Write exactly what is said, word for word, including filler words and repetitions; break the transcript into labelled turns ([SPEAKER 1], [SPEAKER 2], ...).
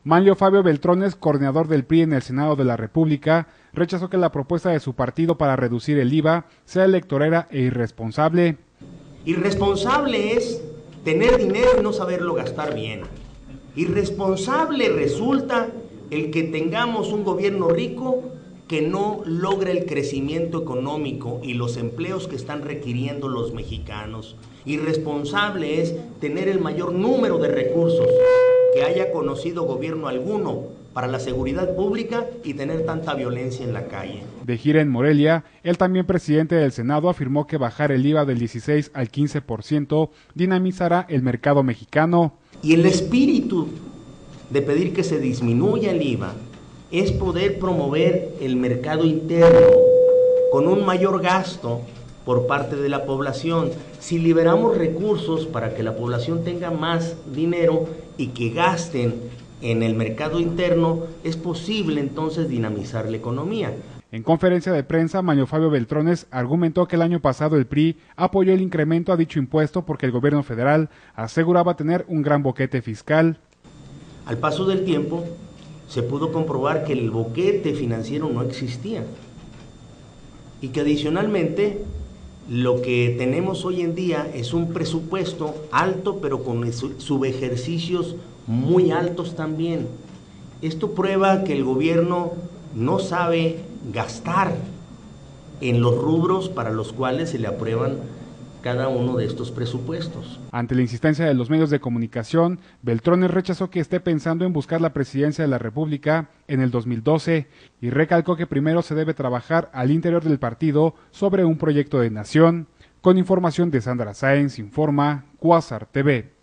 [SPEAKER 1] Manlio Fabio Beltrones, coordinador del P R I en el Senado de la República, rechazó que la propuesta de su partido para reducir el I V A sea electorera e irresponsable.
[SPEAKER 2] Irresponsable es tener dinero y no saberlo gastar bien. Irresponsable resulta el que tengamos un gobierno rico que no logra el crecimiento económico y los empleos que están requiriendo los mexicanos. Irresponsable es tener el mayor número de recursos que haya conocido gobierno alguno para la seguridad pública y tener tanta violencia en la calle.
[SPEAKER 1] De gira en Morelia, el también presidente del Senado afirmó que bajar el I V A del dieciséis al quince por ciento dinamizará el mercado mexicano.
[SPEAKER 2] Y el espíritu de pedir que se disminuya el I V A es poder promover el mercado interno con un mayor gasto por parte de la población. Si liberamos recursos para que la población tenga más dinero y que gasten en el mercado interno, es posible entonces dinamizar la economía.
[SPEAKER 1] En conferencia de prensa, Manlio Fabio Beltrones argumentó que el año pasado el P R I apoyó el incremento a dicho impuesto porque el gobierno federal aseguraba tener un gran boquete fiscal.
[SPEAKER 2] Al paso del tiempo, se pudo comprobar que el boquete financiero no existía y que adicionalmente lo que tenemos hoy en día es un presupuesto alto, pero con subejercicios muy altos también. Esto prueba que el gobierno no sabe gastar en los rubros para los cuales se le aprueban cada uno de estos presupuestos.
[SPEAKER 1] Ante la insistencia de los medios de comunicación, Beltrones rechazó que esté pensando en buscar la presidencia de la República en el dos mil doce y recalcó que primero se debe trabajar al interior del partido sobre un proyecto de nación. Con información de Sandra Sáenz, informa Cuásar T V.